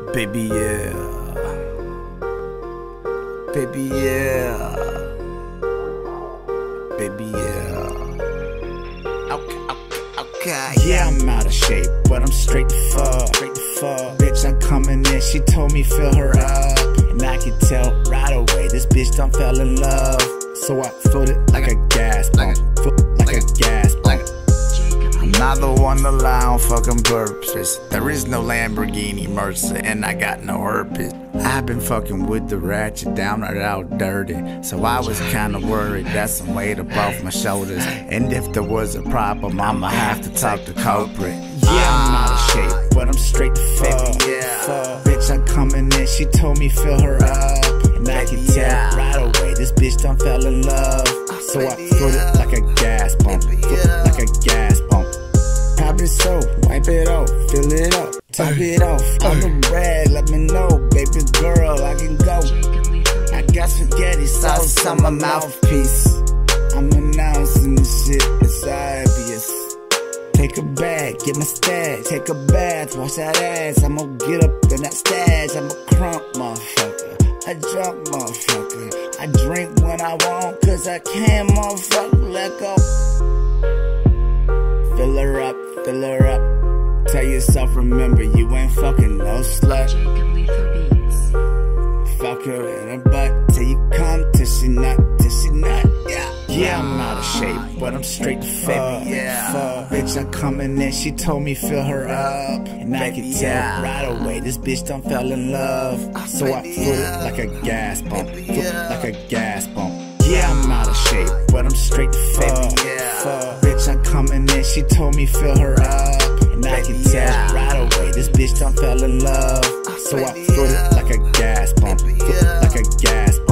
Baby, yeah. Baby, yeah. Baby, yeah. Okay. Yeah, I'm out of shape, but I'm straight to fuck. Bitch, I'm coming in, she told me fill her up. And I could tell right away, this bitch done fell in love. So I filled it like a gas pump. Like a gas pump. I'm not the one to lie on fucking purpose. There is no Lamborghini Mercer, and I got no herpes. I've been fucking with the ratchet down right out dirty, so I was kinda worried that some weight above my shoulders. And if there was a problem, I'ma have to talk to culprit. Yeah, I'm out of shape, but I'm straight to fuck. Bitch, I'm coming in, she told me fill her up. And I could tell right away, this bitch done fell in love. So I filled it like a gas pump. Like a gas pump. Pop it so, wipe it off, fill it up, top it off. I'm a rag, let me know, baby girl, I can go. I got spaghetti sauce on my mouthpiece. I'm announcing this shit, it's obvious. Take a bag, get my stash, take a bath, wash that ass. I'ma get up in that stash, I'm a crunk motherfucker, a drunk motherfucker. I drink when I want, cause I can, motherfucker, let go. Fill her up, fill her up. Tell yourself, remember, you ain't fucking no slut. Fuck her in her butt till you come, till she nut, yeah. Yeah, I'm out of shape, but I'm straight to fuck. Bitch, I'm coming in, she told me fill her up. And I could tell right away, this bitch done fell in love. So I filled it like a gas pump, like a gas pump. Yeah, I'm out of shape, but I'm straight to fuck. Bitch, I'm coming in, she told me fill her up. And I can tell right away, this bitch done fell in love. So I filled it like a gas pump, like a gas pump.